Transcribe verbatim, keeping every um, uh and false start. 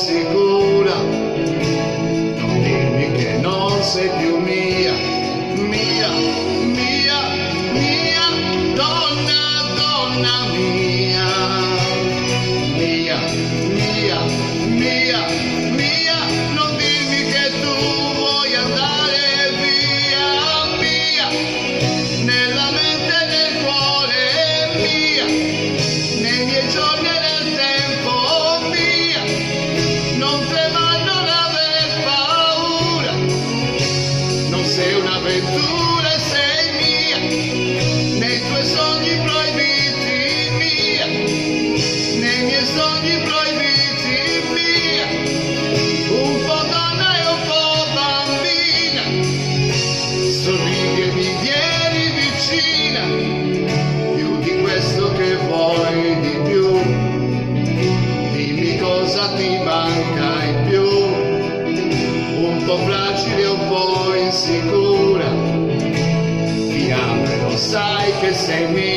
insicura, non dirmi che non sei più mia, mia, mia, mia, donna, donna mia, mia, mia, mia, mia, non dirmi che tu vuoi andare via, mia, nella mente e nel cuore mia, nei miei giorni e nel tempo mia, non tremare, non aver paura, non sei un'avventura, sei mia, nei tuoi sogni proibiti mia, nei miei sogni proibiti mia, un po' donna e un po' bambina, sorridi e mi vieni vicina, più di questo che vuoi di più, dimmi cosa ti manca in più, un po' fragile, un po' insicura, ti amo e lo sai che sei mia.